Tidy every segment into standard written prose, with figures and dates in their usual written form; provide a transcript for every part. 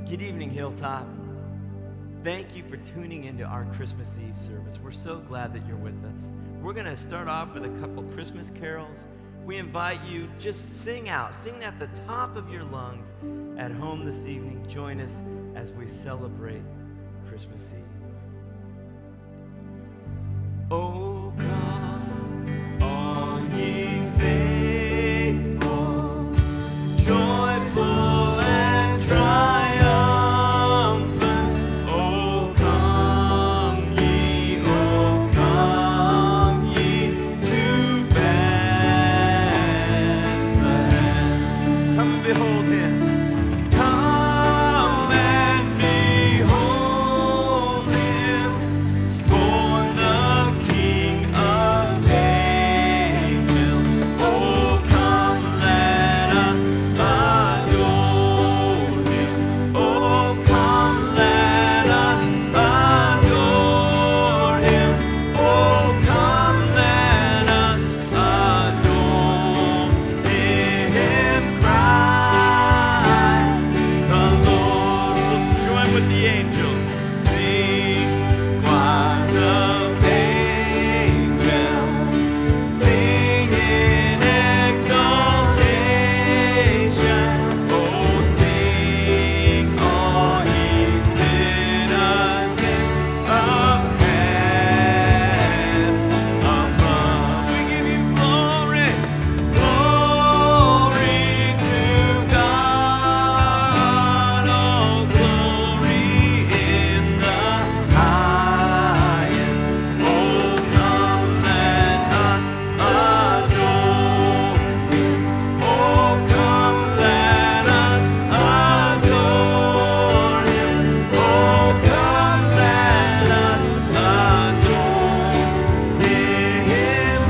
Good evening, Hilltop. Thank you for tuning into our Christmas Eve service. We're so glad that you're with us. We're going to start off with a couple Christmas carols. We invite you, just sing out. Sing at the top of your lungs at home this evening. Join us as we celebrate Christmas Eve. Oh, come, all ye faithful, joyful and triumphant. Oh, come ye to Bethlehem. Come and behold him. Come and behold him, born the King of angels. Oh, come, let us adore him. Oh, come, let us adore him. Oh, come, let us adore him, Christ the Lord. Let's join with the angels. Sing, choirs of angels, sing in exaltation. Oh, sing, all ye citizens of heaven above. We give you glory, glory to God. Oh, glory in the highest. Oh, come, let us adore him. Oh, come, let us adore him. Oh, come, let us adore him,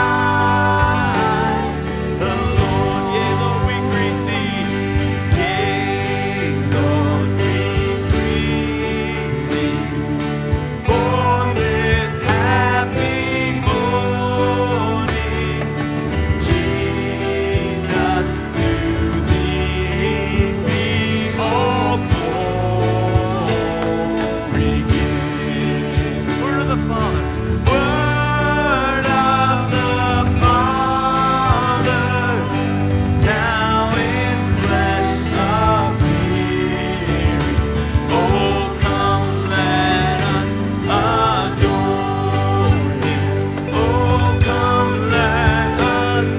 Christ the Lord. Yea, Lord, we greet thee. Yea, Lord, we greet thee. For this happy morning, Jesus, to thee be all glory given. Word of the Father. Word of the Father, now in flesh appearing. Oh, come, let us adore him. Oh, come, let us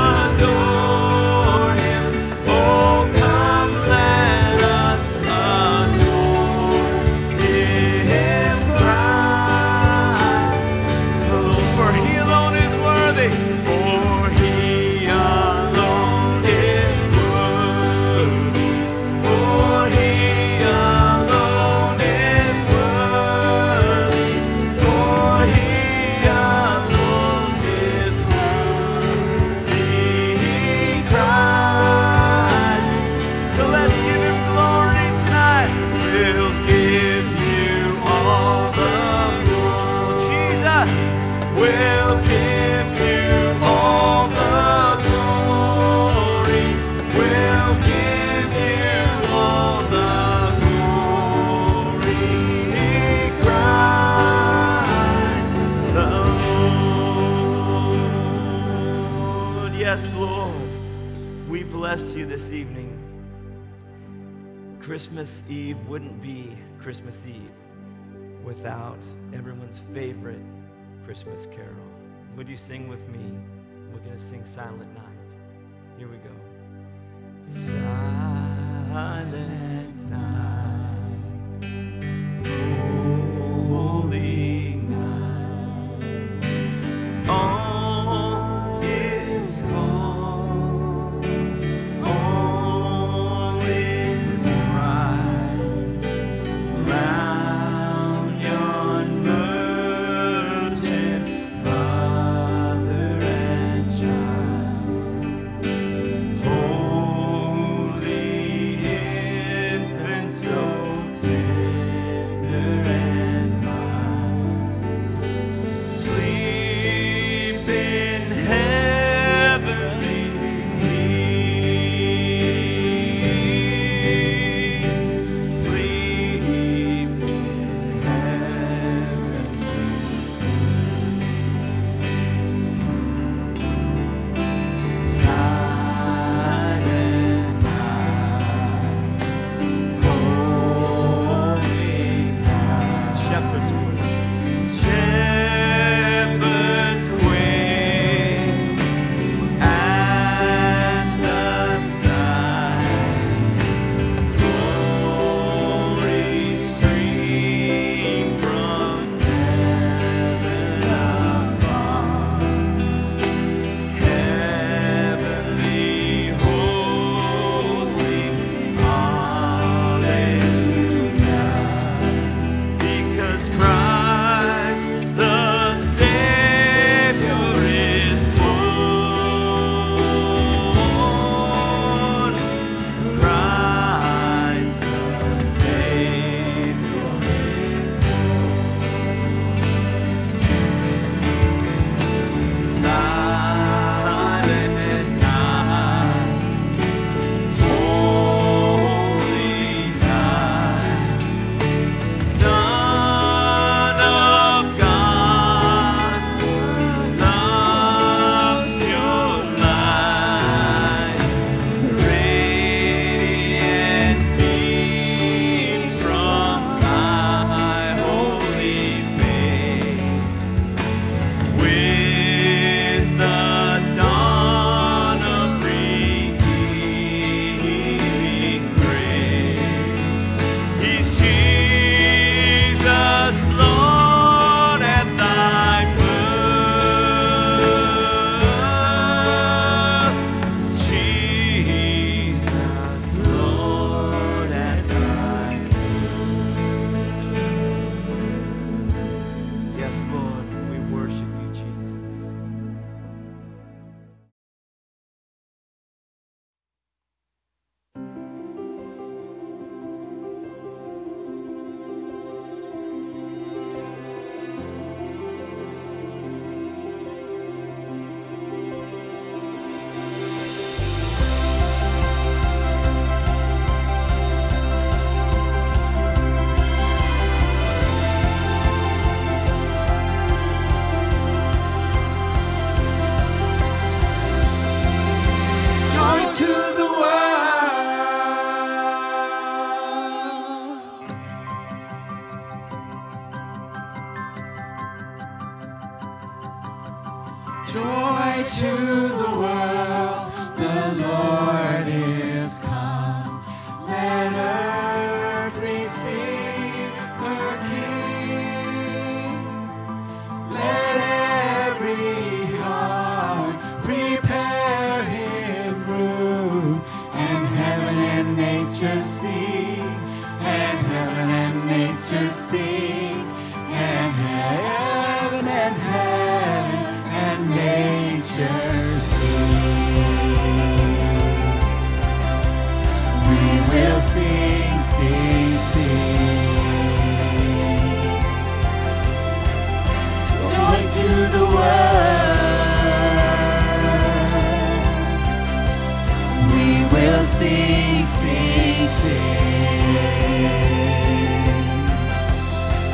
adore him. Oh, come, let us adore him, Christ the Lord. For he alone is worthy. For he alone is worthy. For he alone is worthy. For he alone is worthy, Christ. So let's give him glory tonight. We'll give you all the glory. Jesus, we'll give you all the glory. We'll give you all the glory, Christ the Lord. Yes, Lord, we bless you this evening. Christmas Eve wouldn't be Christmas Eve without everyone's favorite Christmas carol. Would you sing with me? We're going to sing Silent Night. Here we go. Silent night, holy night, all is calm, all is bright, round yon virgin mother and child. Holy Joy to the world, the Lord is come. Let earth receive her King. Let every heart prepare him room, and heaven and nature sing, and heaven and nature sing, and heaven and nature sing. We will sing, sing, sing. Joy to the world. We will sing, sing, sing.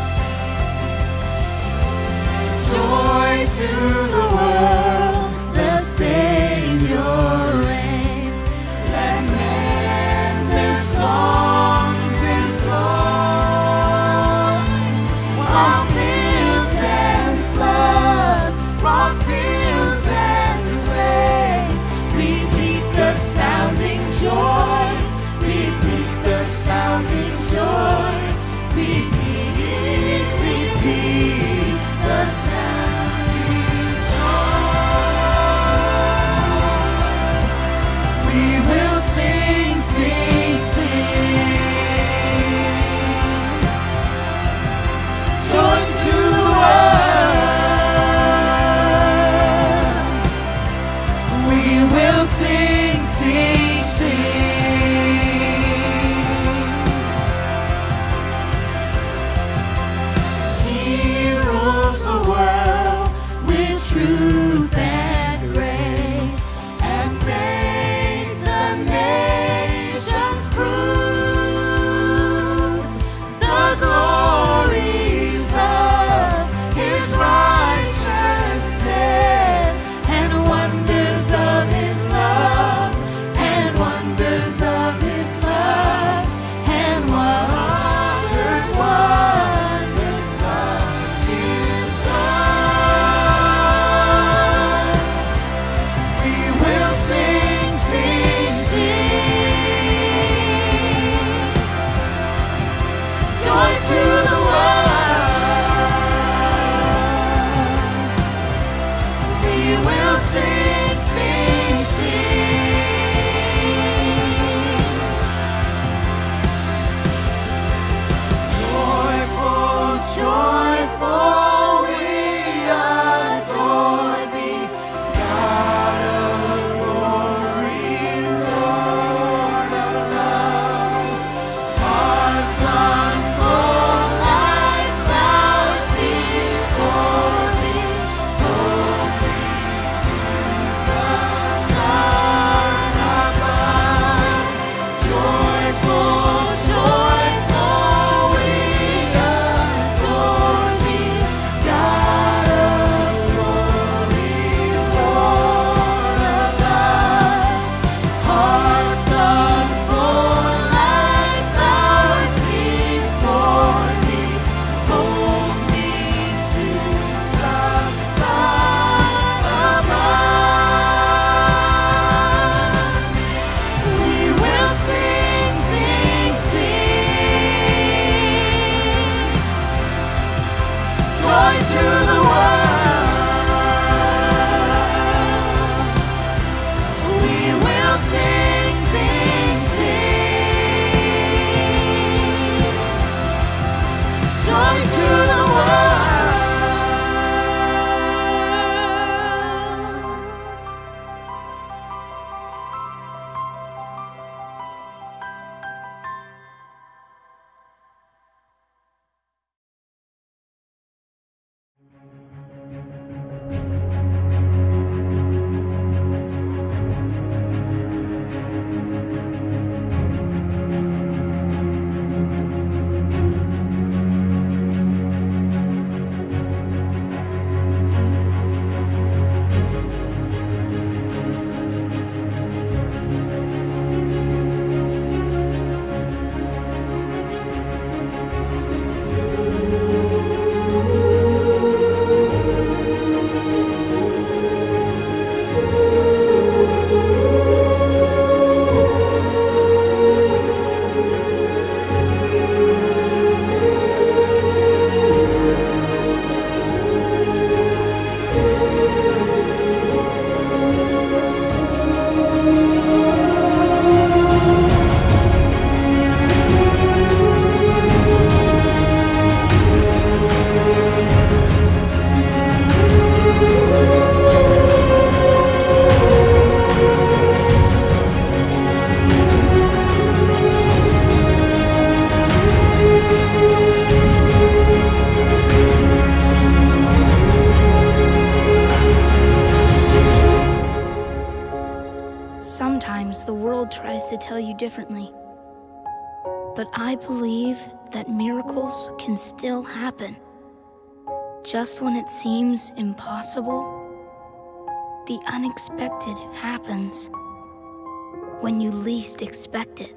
others to tell you differently. But I believe that miracles can still happen. Just when it seems impossible, the unexpected happens when you least expect it.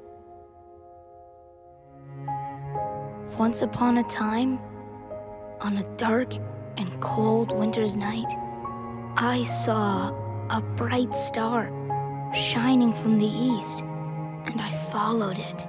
Once upon a time, on a dark and cold winter's night, I saw a bright star shining from the east, and I followed it.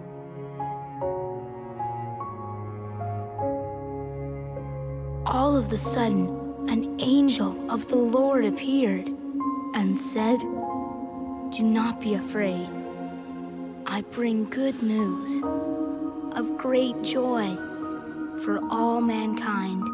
All of a sudden, an angel of the Lord appeared and said, "Do not be afraid. I bring good news of great joy for all mankind.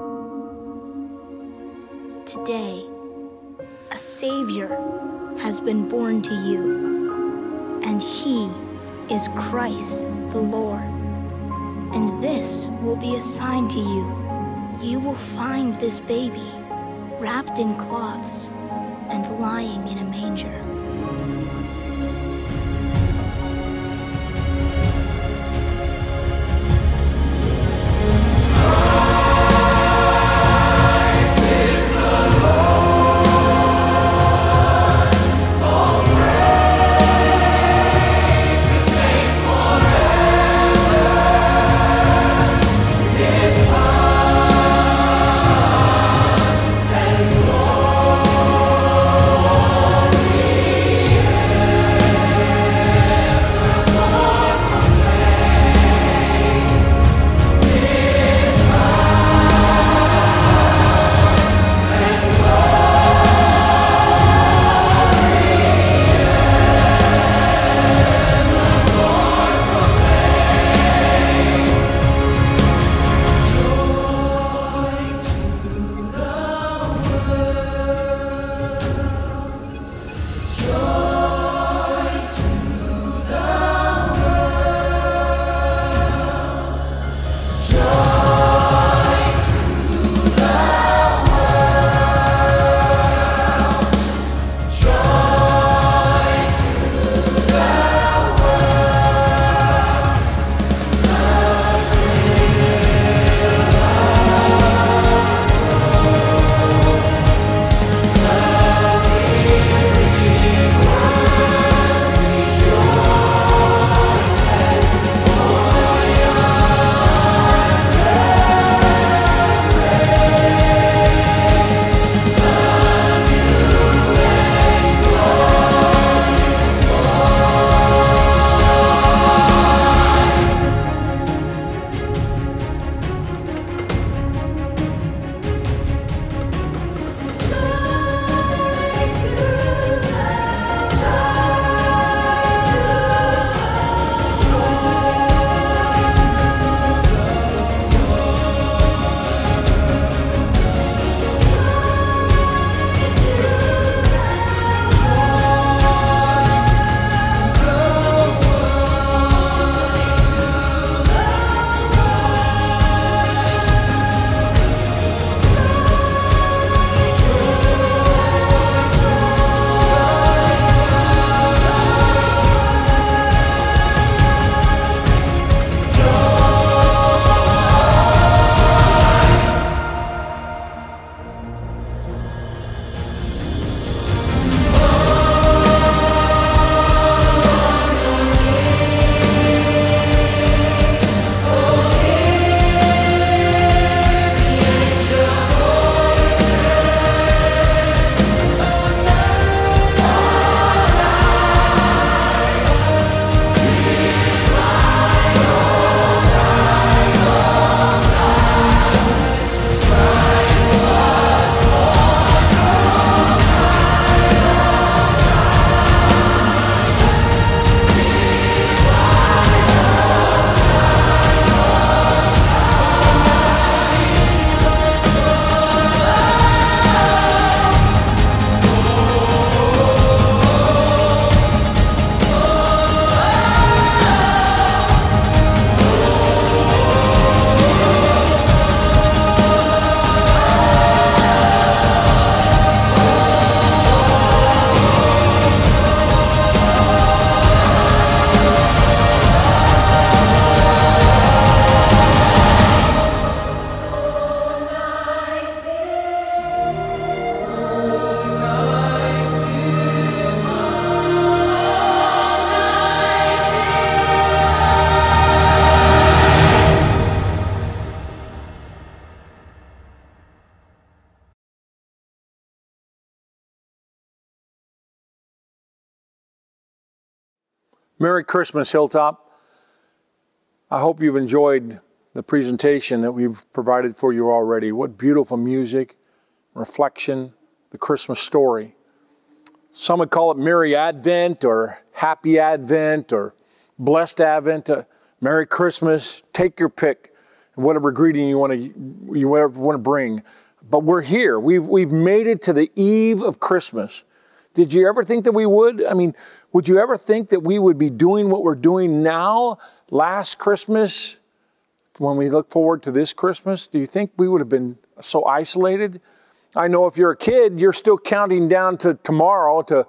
Today, a Savior has been born to you, and He is Christ the Lord. And this will be a sign to you. You will find this baby wrapped in cloths and lying in a manger." Merry Christmas, Hilltop. I hope you've enjoyed the presentation that we've provided for you already. What beautiful music, reflection, the Christmas story. Some would call it Merry Advent or Happy Advent or Blessed Advent. Merry Christmas. Take your pick, whatever greeting you want to bring. But we're here. We've made it to the eve of Christmas. Did you ever think that we would? I mean, would you ever think that we would be doing what we're doing now, last Christmas, when we look forward to this Christmas? Do you think we would have been so isolated? I know if you're a kid, you're still counting down to tomorrow to,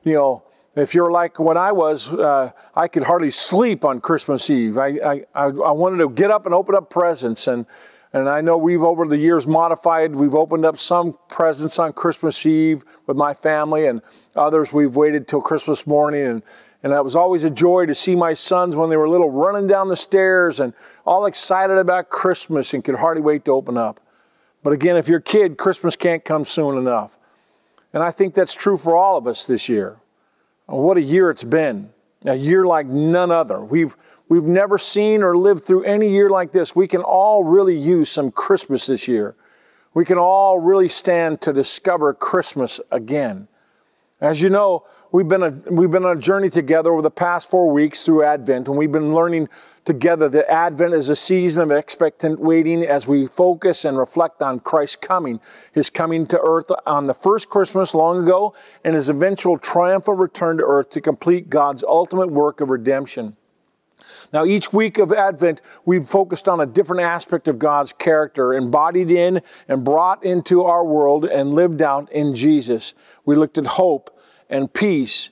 if you're like when I was, I could hardly sleep on Christmas Eve. I wanted to get up and open up presents. And I know we've over the years modified. We've opened up some presents on Christmas Eve with my family, and others we've waited till Christmas morning. And that was always a joy to see my sons when they were little running down the stairs and all excited about Christmas and could hardly wait to open up. But again, if you're a kid, Christmas can't come soon enough. And I think that's true for all of us this year. What a year it's been. A year like none other. We've never seen or lived through any year like this. We can all really use some Christmas this year. We can all really stand to discover Christmas again. As you know, we've been on a journey together over the past 4 weeks through Advent, and we've been learning together that Advent is a season of expectant waiting as we focus and reflect on Christ's coming, His coming to earth on the first Christmas long ago, and His eventual triumphal return to earth to complete God's ultimate work of redemption. Now, each week of Advent, we've focused on a different aspect of God's character, embodied in and brought into our world and lived out in Jesus. We looked at hope and peace,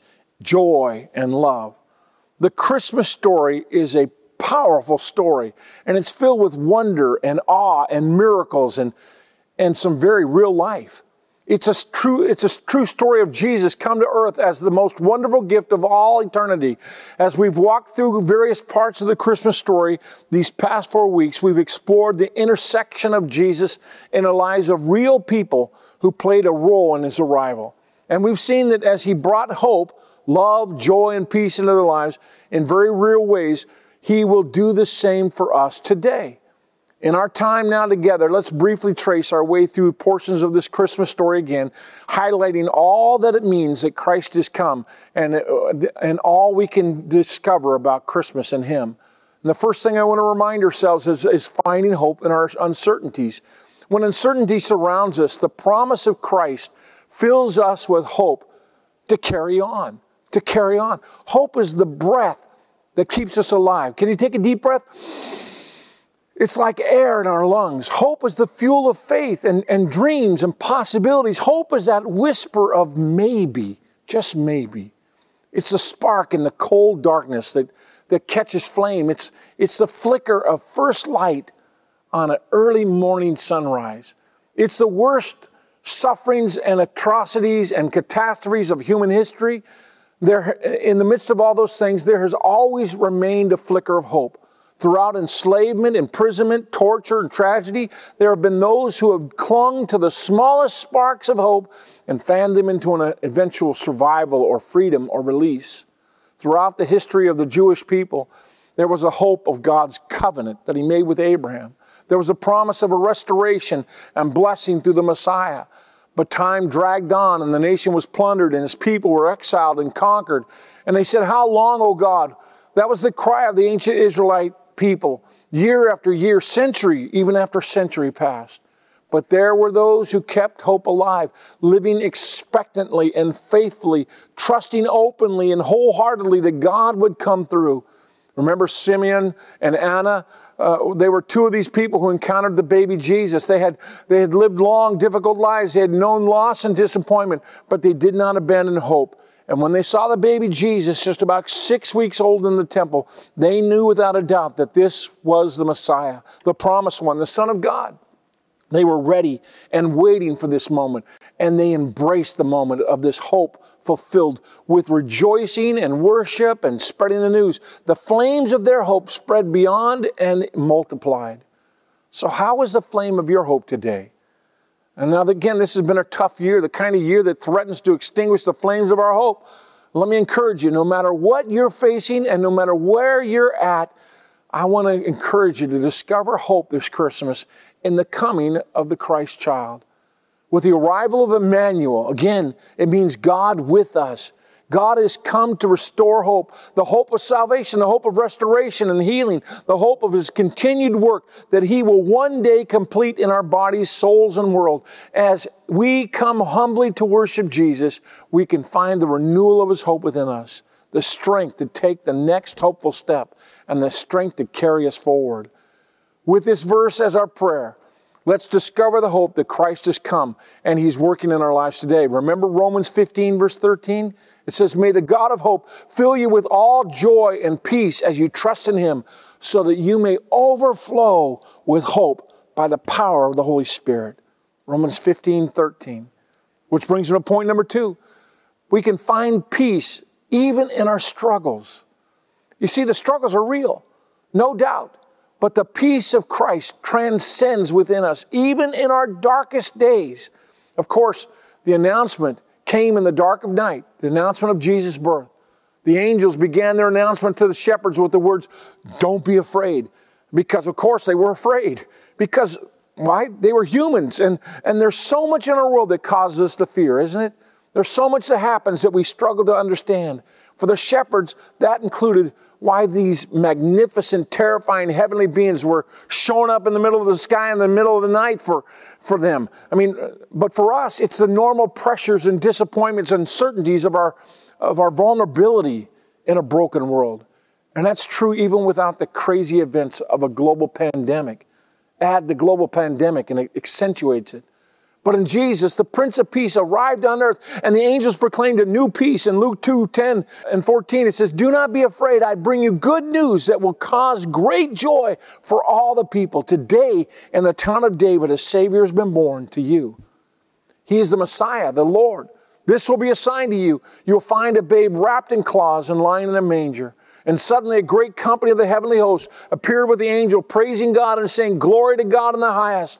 joy and love. The Christmas story is a powerful story, and it's filled with wonder and awe and miracles and some very real life. It's a true story of Jesus come to earth as the most wonderful gift of all eternity. As we've walked through various parts of the Christmas story these past 4 weeks, we've explored the intersection of Jesus in the lives of real people who played a role in His arrival. And we've seen that as He brought hope, love, joy, and peace into their lives in very real ways, He will do the same for us today. In our time now together, let's briefly trace our way through portions of this Christmas story again, highlighting all that it means that Christ has come and all we can discover about Christmas and Him. And the first thing I want to remind ourselves is finding hope in our uncertainties. When uncertainty surrounds us, the promise of Christ fills us with hope to carry on, to carry on. Hope is the breath that keeps us alive. Can you take a deep breath? It's like air in our lungs. Hope is the fuel of faith and dreams and possibilities. Hope is that whisper of maybe, just maybe. It's a spark in the cold darkness that catches flame. It's the flicker of first light on an early morning sunrise. It's the worst sufferings and atrocities and catastrophes of human history. In the midst of all those things, there has always remained a flicker of hope. Throughout enslavement, imprisonment, torture, and tragedy, there have been those who have clung to the smallest sparks of hope and fanned them into an eventual survival or freedom or release. Throughout the history of the Jewish people, there was a hope of God's covenant that He made with Abraham. There was a promise of a restoration and blessing through the Messiah. But time dragged on and the nation was plundered and His people were exiled and conquered. And they said, "How long, O God?" That was the cry of the ancient Israelite people. Year after year, century, even after century passed. But there were those who kept hope alive, living expectantly and faithfully, trusting openly and wholeheartedly that God would come through. Remember Simeon and Anna? They were two of these people who encountered the baby Jesus. They had lived long, difficult lives. They had known loss and disappointment, but they did not abandon hope. And when they saw the baby Jesus, just about 6 weeks old in the temple, they knew without a doubt that this was the Messiah, the promised one, the Son of God. They were ready and waiting for this moment, and they embraced the moment of this hope fulfilled with rejoicing and worship and spreading the news. The flames of their hope spread beyond and multiplied. So how is the flame of your hope today? And now again, this has been a tough year, the kind of year that threatens to extinguish the flames of our hope. Let me encourage you, no matter what you're facing and no matter where you're at, I want to encourage you to discover hope this Christmas in the coming of the Christ child. With the arrival of Emmanuel, again, it means God with us. God has come to restore hope, the hope of salvation, the hope of restoration and healing, the hope of His continued work that He will one day complete in our bodies, souls, and world. As we come humbly to worship Jesus, we can find the renewal of His hope within us, the strength to take the next hopeful step, and the strength to carry us forward. With this verse as our prayer, let's discover the hope that Christ has come and He's working in our lives today. Remember Romans 15, verse 13? It says, may the God of hope fill you with all joy and peace as you trust in Him, so that you may overflow with hope by the power of the Holy Spirit. Romans 15, 13. Which brings me to point number 2. We can find peace even in our struggles. You see, the struggles are real, no doubt. But the peace of Christ transcends within us, even in our darkest days. Of course, the announcement came in the dark of night, the announcement of Jesus' birth. The angels began their announcement to the shepherds with the words, don't be afraid. Because, of course, they were afraid. Because, why? They were humans. And there's so much in our world that causes us to fear, isn't it? There's so much that happens that we struggle to understand. For the shepherds, that included why these magnificent, terrifying heavenly beings were showing up in the middle of the sky in the middle of the night for them. I mean, but for us, it's the normal pressures and disappointments and uncertainties of our vulnerability in a broken world. And that's true even without the crazy events of a global pandemic. Add the global pandemic and it accentuates it. But in Jesus, the Prince of Peace arrived on earth, and the angels proclaimed a new peace. In Luke 2, 10 and 14, it says, do not be afraid. I bring you good news that will cause great joy for all the people. Today, in the town of David, a Savior has been born to you. He is the Messiah, the Lord. This will be a sign to you. You'll find a babe wrapped in cloths and lying in a manger. And suddenly a great company of the heavenly hosts appeared with the angel, praising God and saying, glory to God in the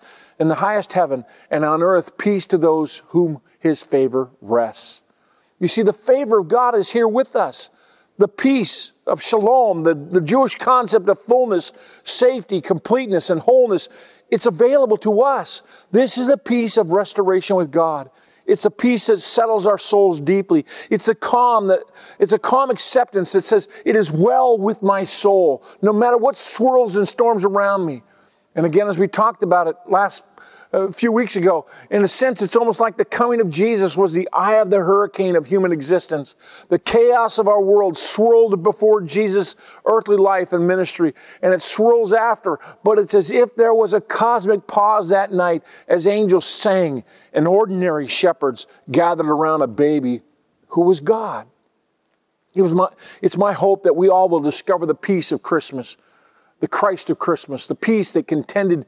highest heaven, and on earth peace to those whom His favor rests. You see, the favor of God is here with us. The peace of shalom, the Jewish concept of fullness, safety, completeness, and wholeness, it's available to us. This is a peace of restoration with God. It's a peace that settles our souls deeply. It's a calm acceptance that says, it is well with my soul, no matter what swirls and storms around me. And again, as we talked about it a few weeks ago, in a sense, it's almost like the coming of Jesus was the eye of the hurricane of human existence. The chaos of our world swirled before Jesus' earthly life and ministry, and it swirls after. But it's as if there was a cosmic pause that night as angels sang and ordinary shepherds gathered around a baby who was God. It's my hope that we all will discover the peace of Christmas, the Christ of Christmas, the peace that contented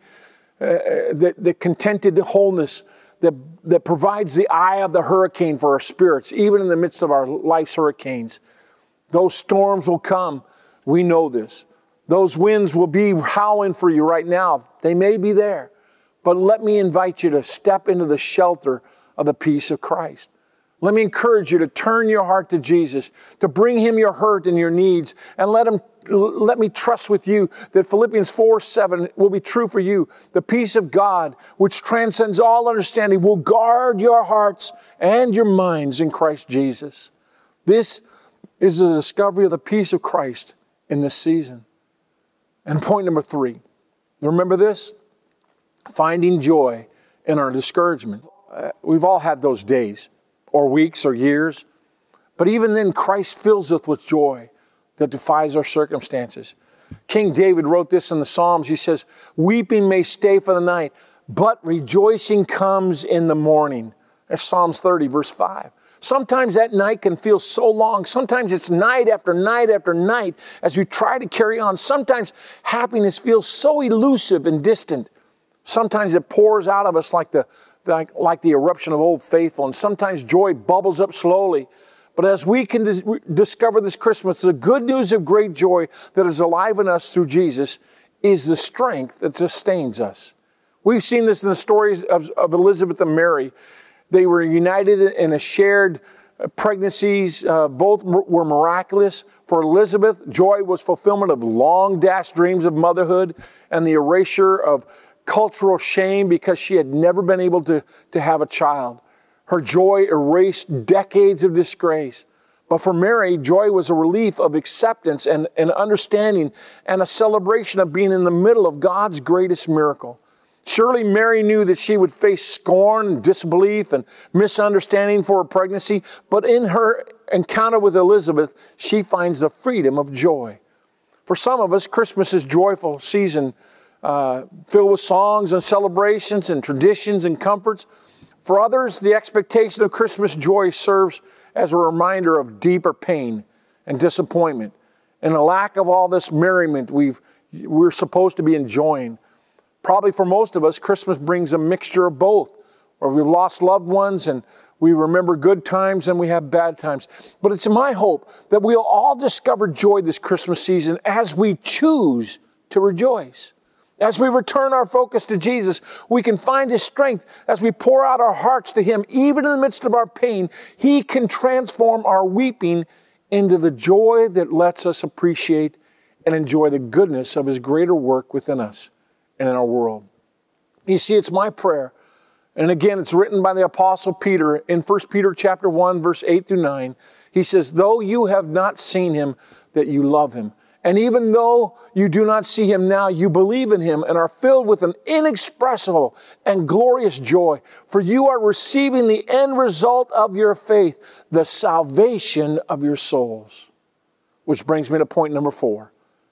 wholeness that provides the eye of the hurricane for our spirits, even in the midst of our life's hurricanes. Those storms will come. We know this. Those winds will be howling for you right now. They may be there. But let me invite you to step into the shelter of the peace of Christ. Let me encourage you to turn your heart to Jesus, to bring Him your hurt and your needs, and let me trust with you that Philippians 4:7 will be true for you. The peace of God, which transcends all understanding, will guard your hearts and your minds in Christ Jesus. This is the discovery of the peace of Christ in this season. And point number 3, remember this? Finding joy in our discouragement. We've all had those days, or weeks, or years. But even then, Christ fills us with joy that defies our circumstances. King David wrote this in the Psalms. He says, weeping may stay for the night, but rejoicing comes in the morning. That's Psalms 30, verse 5. Sometimes that night can feel so long. Sometimes it's night after night after night as we try to carry on. Sometimes happiness feels so elusive and distant. Sometimes it pours out of us like the eruption of Old Faithful, and sometimes joy bubbles up slowly. But as we can discover this Christmas, the good news of great joy that is alive in us through Jesus is the strength that sustains us. We've seen this in the stories of Elizabeth and Mary. They were united in a shared pregnancies, both were miraculous. For Elizabeth, joy was fulfillment of long-dashed dreams of motherhood and the erasure of cultural shame because she had never been able to have a child. Her joy erased decades of disgrace. But for Mary, joy was a relief of acceptance and understanding and a celebration of being in the middle of God's greatest miracle. Surely Mary knew that she would face scorn and disbelief and misunderstanding for her pregnancy, but in her encounter with Elizabeth, she finds the freedom of joy. For some of us, Christmas is a joyful season filled with songs and celebrations and traditions and comforts. For others, the expectation of Christmas joy serves as a reminder of deeper pain and disappointment and a lack of all this merriment we're supposed to be enjoying. Probably for most of us, Christmas brings a mixture of both, or we've lost loved ones and we remember good times and we have bad times. But it's my hope that we'll all discover joy this Christmas season as we choose to rejoice. As we return our focus to Jesus, we can find His strength as we pour out our hearts to Him. Even in the midst of our pain, He can transform our weeping into the joy that lets us appreciate and enjoy the goodness of His greater work within us and in our world. You see, it's my prayer. And again, it's written by the Apostle Peter in 1 Peter chapter 1, verse 8 through 9. He says, though you have not seen Him, that you love Him. And even though you do not see Him now, you believe in Him and are filled with an inexpressible and glorious joy. For you are receiving the end result of your faith, the salvation of your souls. Which brings me to point number 4.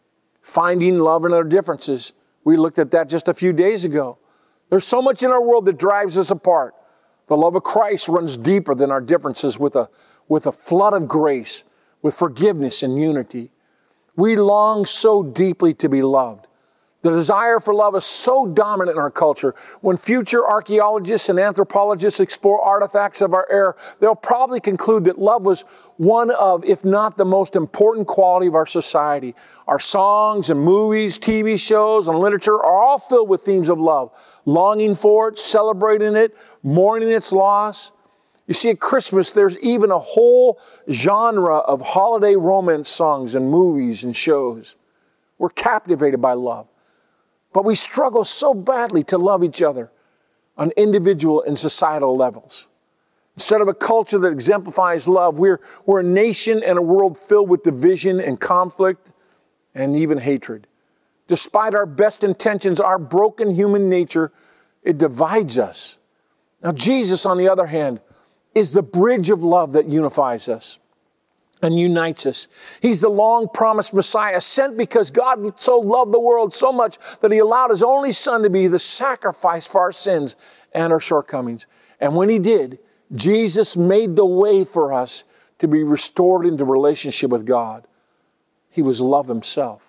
Finding love in our differences. We looked at that just a few days ago. There's so much in our world that drives us apart. The love of Christ runs deeper than our differences with a flood of grace, with forgiveness and unity. We long so deeply to be loved. The desire for love is so dominant in our culture. When future archaeologists and anthropologists explore artifacts of our era, they'll probably conclude that love was one of, if not the most important quality of our society. Our songs and movies, TV shows, and literature are all filled with themes of love. Longing for it, celebrating it, mourning its loss. You see, at Christmas, there's even a whole genre of holiday romance songs and movies and shows. We're captivated by love. But we struggle so badly to love each other on individual and societal levels. Instead of a culture that exemplifies love, we're a nation and a world filled with division and conflict and even hatred. Despite our best intentions, our broken human nature, it divides us. Now, Jesus, on the other hand, is the bridge of love that unifies us and unites us. He's the long-promised Messiah, sent because God so loved the world so much that He allowed His only Son to be the sacrifice for our sins and our shortcomings. And when He did, Jesus made the way for us to be restored into relationship with God. He was love Himself.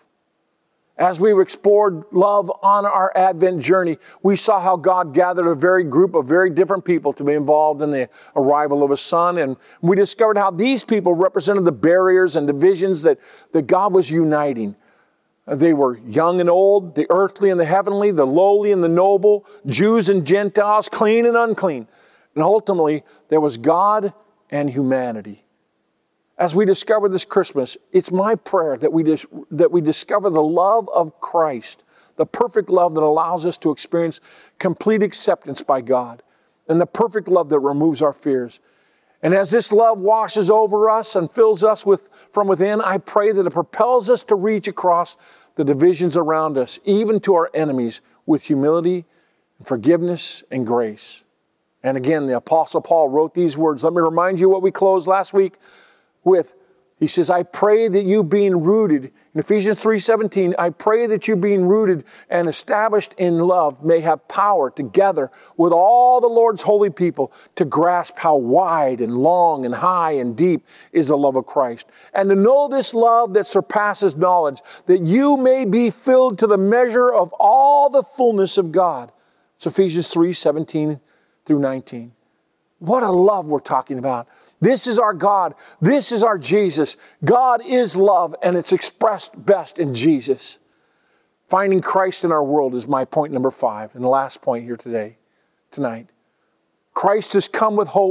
As we explored love on our Advent journey, we saw how God gathered a very group of very different people to be involved in the arrival of His Son. And we discovered how these people represented the barriers and divisions that God was uniting. They were young and old, the earthly and the heavenly, the lowly and the noble, Jews and Gentiles, clean and unclean. And ultimately, there was God and humanity. As we discover this Christmas, it's my prayer that we discover the love of Christ, the perfect love that allows us to experience complete acceptance by God, and the perfect love that removes our fears. And as this love washes over us and fills us from within, I pray that it propels us to reach across the divisions around us, even to our enemies, with humility, and forgiveness, and grace. And again, the Apostle Paul wrote these words. Let me remind you what we closed last week with. He says, I pray that you being rooted, in Ephesians 3:17, I pray that you being rooted and established in love may have power together with all the Lord's holy people to grasp how wide and long and high and deep is the love of Christ. And to know this love that surpasses knowledge, that you may be filled to the measure of all the fullness of God. It's Ephesians 3:17 through 19. What a love we're talking about. This is our God. This is our Jesus. God is love, and it's expressed best in Jesus. Finding Christ in our world is my point number 5, and the last point here tonight. Christ has come with hope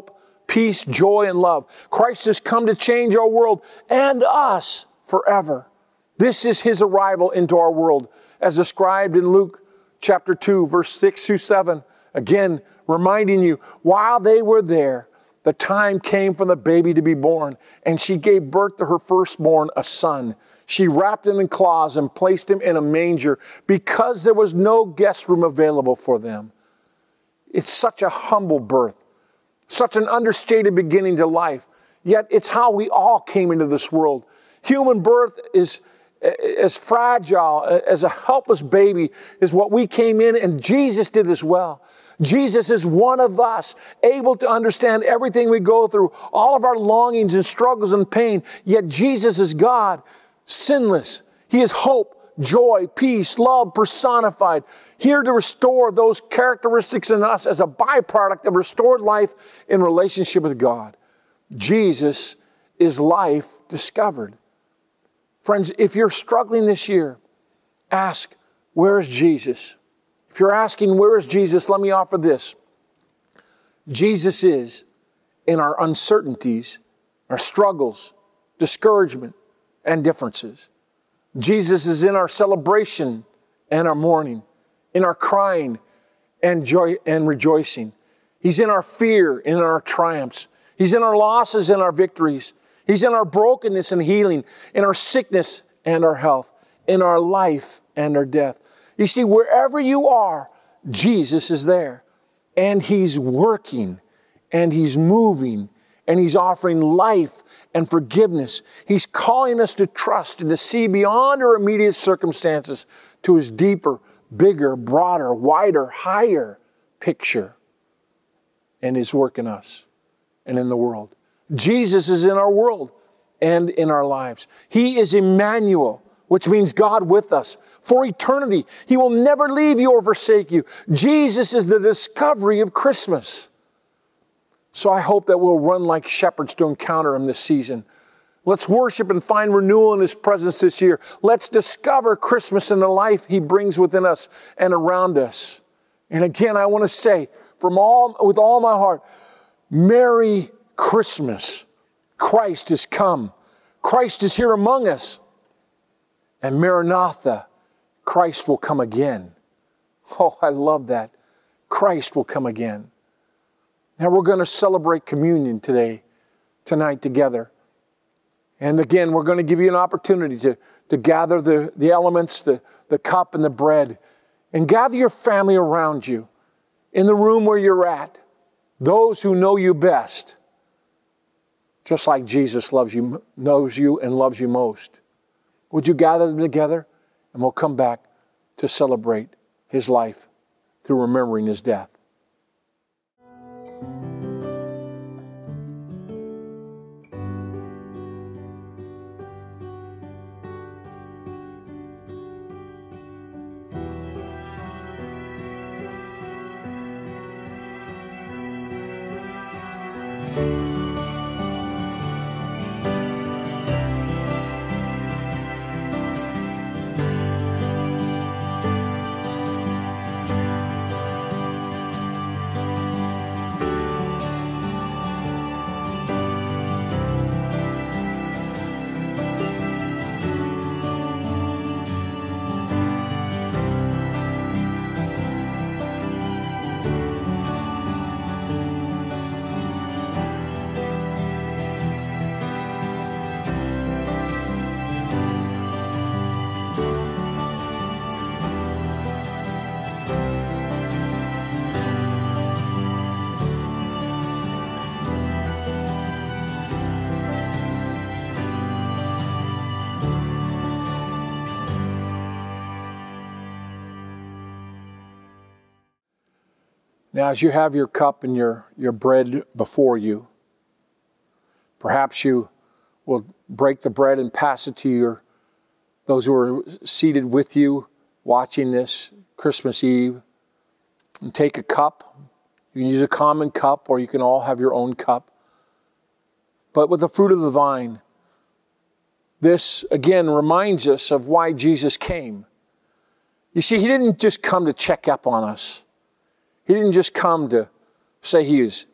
peace, joy, and love. Christ has come to change our world and us forever. This is his arrival into our world, as described in Luke chapter 2, verse 6 through 7. Again, reminding you, while they were there, the time came for the baby to be born, and she gave birth to her firstborn, a son. She wrapped him in cloths and placed him in a manger because there was no guest room available for them. It's such a humble birth, such an understated beginning to life, yet it's how we all came into this world. Human birth is as fragile as a helpless baby is what we came in, and Jesus did as well. Jesus is one of us, able to understand everything we go through, all of our longings and struggles and pain, yet Jesus is God, sinless. He is hope, joy, peace, love personified, here to restore those characteristics in us as a byproduct of restored life in relationship with God. Jesus is life discovered. Friends, if you're struggling this year, ask, where is Jesus? If you're asking, where is Jesus? Let me offer this. Jesus is in our uncertainties, our struggles, discouragement, and differences. Jesus is in our celebration and our mourning, in our crying and joy and rejoicing. He's in our fear, in our triumphs. He's in our losses and our victories. He's in our brokenness and healing, in our sickness and our health, in our life and our death. You see, wherever you are, Jesus is there. And he's working, and he's moving, and he's offering life and forgiveness. He's calling us to trust and to see beyond our immediate circumstances to his deeper, bigger, broader, wider, higher picture and his work in us and in the world. Jesus is in our world and in our lives. He is Emmanuel, which means God with us for eternity. He will never leave you or forsake you. Jesus is the discovery of Christmas. So I hope that we'll run like shepherds to encounter him this season. Let's worship and find renewal in his presence this year. Let's discover Christmas and the life he brings within us and around us. And again, I want to say with all my heart, Merry Christmas. Christ has come. Christ is here among us. And Maranatha, Christ will come again. Oh, I love that. Christ will come again. Now we're going to celebrate communion tonight together. And again, we're going to give you an opportunity to gather the elements, the cup and the bread, and gather your family around you in the room where you're at, those who know you best, just like Jesus knows you and loves you most. Would you gather them together? And we'll come back to celebrate his life through remembering his death. Now, as you have your cup and your bread before you, perhaps you will break the bread and pass it to those who are seated with you watching this Christmas Eve, and take a cup. You can use a common cup, or you can all have your own cup. But with the fruit of the vine, this again reminds us of why Jesus came. You see, he didn't just come to check up on us. He didn't just come to say he is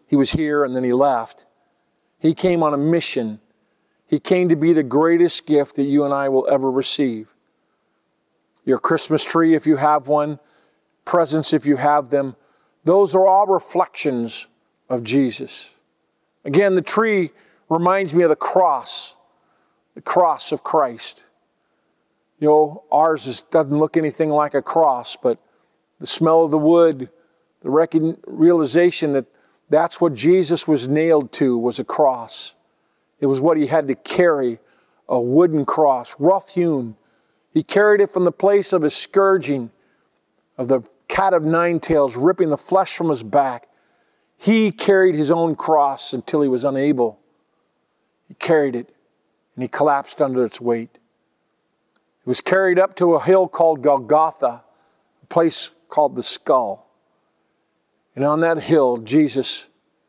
He was here and then he left. He came on a mission. He came to be the greatest gift that you and I will ever receive. Your Christmas tree, if you have one, presents if you have them, those are all reflections of Jesus. Again, the tree reminds me of the cross of Christ. You know, ours doesn't look anything like a cross, but the smell of the wood, the realization that that's what Jesus was nailed to was a cross. It was what he had to carry, a wooden cross, rough hewn. He carried it from the place of his scourging, of the cat of nine tails, ripping the flesh from his back. He carried his own cross until he was unable. He carried it, and he collapsed under its weight. It was carried up to a hill called Golgotha, a place called the Skull. And on that hill, Jesus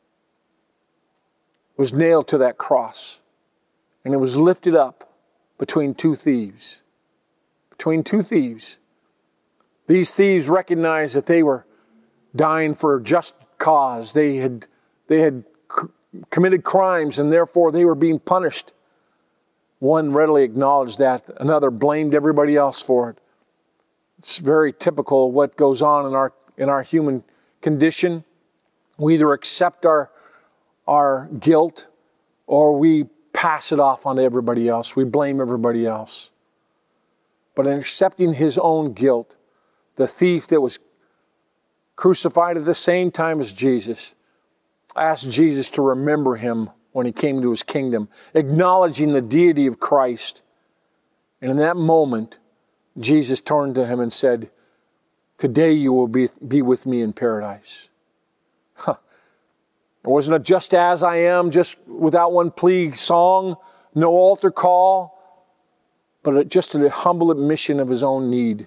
was nailed to that cross. And it was lifted up between two thieves. Between two thieves. These thieves recognized that they were dying for a just cause. They had committed crimes, and therefore they were being punished. One readily acknowledged that. Another blamed everybody else for it. It's very typical of what goes on in our human condition. We either accept our guilt or we pass it off onto everybody else. We blame everybody else. But in accepting his own guilt, the thief that was crucified at the same time as Jesus asked Jesus to remember him when he came to his kingdom, acknowledging the deity of Christ. And in that moment, Jesus turned to him and said, "Today you will be with me in paradise." It wasn't a just as I am, just without one plea song, no altar call, but just a humble admission of his own need,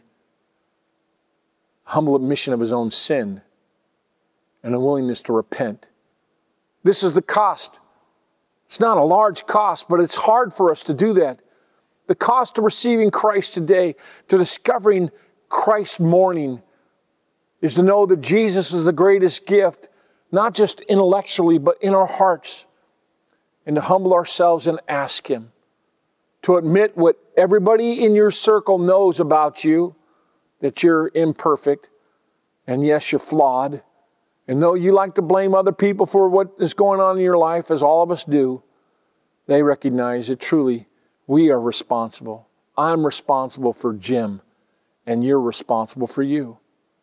humble admission of his own sin, and a willingness to repent. This is the cost. It's not a large cost, but it's hard for us to do that. The cost of receiving Christ today, to discovering Christ's morning, is to know that Jesus is the greatest gift, not just intellectually, but in our hearts, and to humble ourselves and ask him, to admit what everybody in your circle knows about you, that you're imperfect, and yes, you're flawed. And though you like to blame other people for what is going on in your life, as all of us do, they recognize that truly we are responsible. I'm responsible for Jim, and you're responsible for you.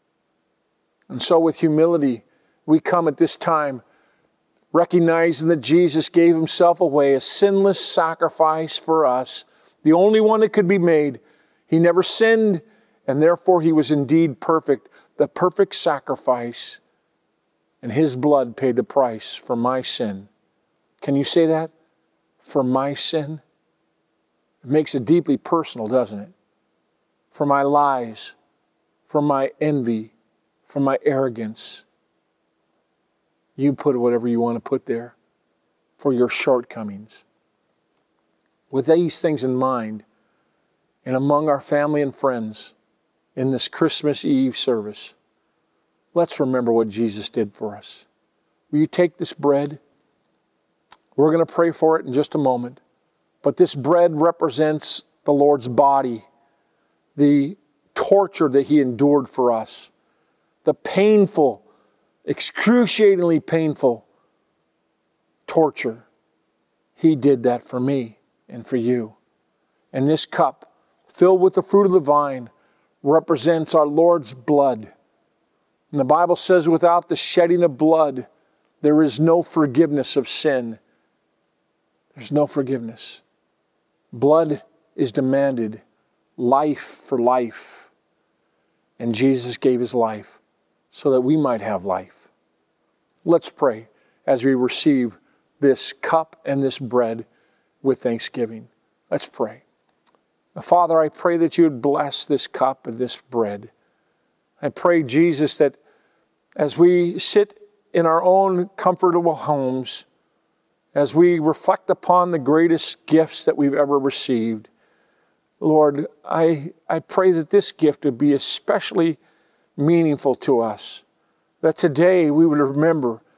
And so with humility, we come at this time recognizing that Jesus gave himself away, a sinless sacrifice for us, the only one that could be made. He never sinned, and therefore he was indeed perfect, the perfect sacrifice. And his blood paid the price for my sin. Can you say that? For my sin? It makes it deeply personal, doesn't it? For my lies, for my envy, for my arrogance. You put whatever you want to put there, for your shortcomings. With these things in mind, and among our family and friends in this Christmas Eve service, let's remember what Jesus did for us. Will you take this bread? We're going to pray for it in just a moment. But this bread represents the Lord's body, the torture that he endured for us, the painful, excruciatingly painful torture. He did that for me and for you. And this cup, filled with the fruit of the vine, represents our Lord's blood. And the Bible says without the shedding of blood, there is no forgiveness of sin. There's no forgiveness. Blood is demanded, life for life. And Jesus gave his life so that we might have life. Let's pray as we receive this cup and this bread with thanksgiving. Let's pray. Father, I pray that you would bless this cup and this bread. I pray, Jesus, that as we sit in our own comfortable homes, as we reflect upon the greatest gifts that we've ever received, Lord, I pray that this gift would be especially meaningful to us, that today we would remember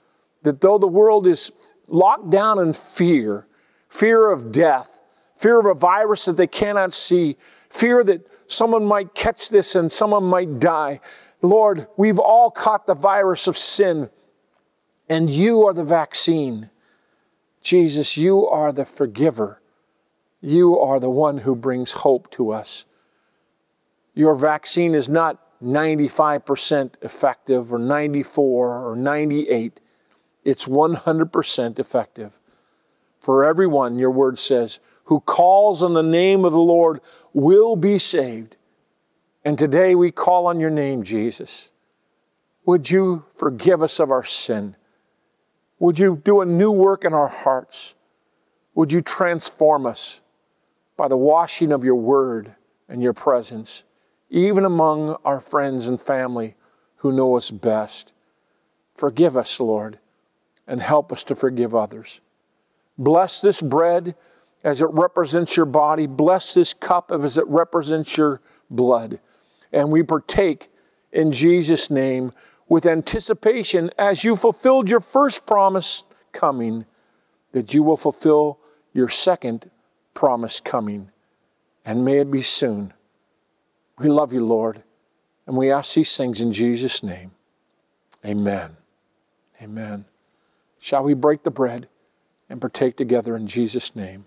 that though the world is locked down in fear, fear of death, fear of a virus that they cannot see, fear that someone might catch this and someone might die. Lord, we've all caught the virus of sin, and you are the vaccine. Jesus, you are the forgiver. You are the one who brings hope to us. Your vaccine is not 95% effective or 94 or 98. It's 100% effective. For everyone, your word says, who calls on the name of the Lord will be saved. And today we call on your name, Jesus. Would you forgive us of our sin? Would you do a new work in our hearts? Would you transform us by the washing of your word and your presence, even among our friends and family who know us best? Forgive us, Lord, and help us to forgive others. Bless this bread as it represents your body. Bless this cup as it represents your blood. And we partake in Jesus' name with anticipation as you fulfilled your first promise coming, that you will fulfill your second promise coming. And may it be soon. We love you, Lord, and we ask these things in Jesus' name. Amen. Amen. Shall we break the bread and partake together in Jesus' name?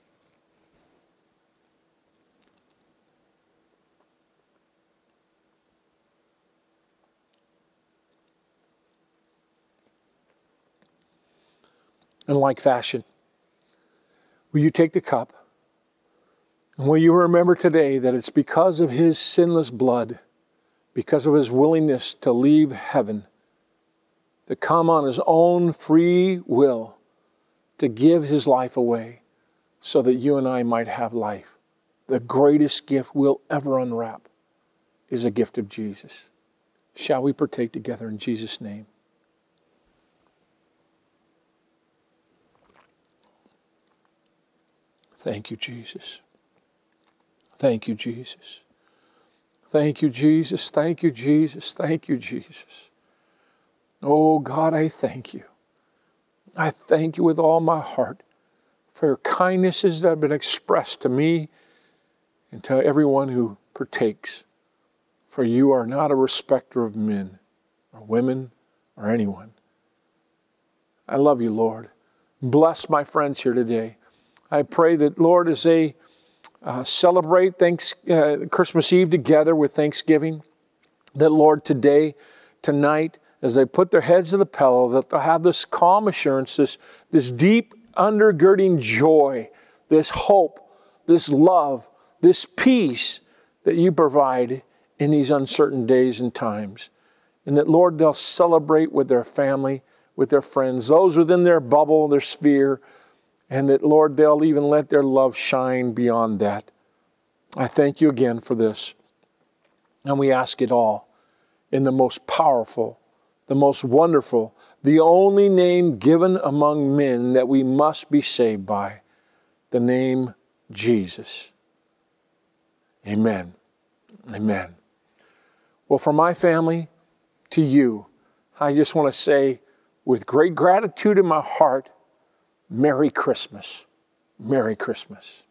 In like fashion, will you take the cup? And will you remember today that it's because of his sinless blood, because of his willingness to leave heaven, to come on his own free will, to give his life away so that you and I might have life. The greatest gift we'll ever unwrap is a gift of Jesus. Shall we partake together in Jesus' name? Thank you, Jesus. Thank you, Jesus. Thank you, Jesus. Thank you, Jesus. Thank you, Jesus. Oh, God, I thank you. I thank you with all my heart for your kindnesses that have been expressed to me and to everyone who partakes. For you are not a respecter of men or women or anyone. I love you, Lord. Bless my friends here today. I pray that, Lord, as they celebrate Christmas Eve together with Thanksgiving, that, Lord, today, tonight, as they put their heads to the pillow, that they'll have this calm assurance, this deep undergirding joy, this hope, this love, this peace that you provide in these uncertain days and times. And that, Lord, they'll celebrate with their family, with their friends, those within their bubble, their sphere, and that, Lord, they'll even let their love shine beyond that. I thank you again for this. And we ask it all in the most powerful, the most wonderful, the only name given among men that we must be saved by, the name Jesus. Amen. Amen. Well, for my family, to you, I just want to say, with great gratitude in my heart, Merry Christmas. Merry Christmas.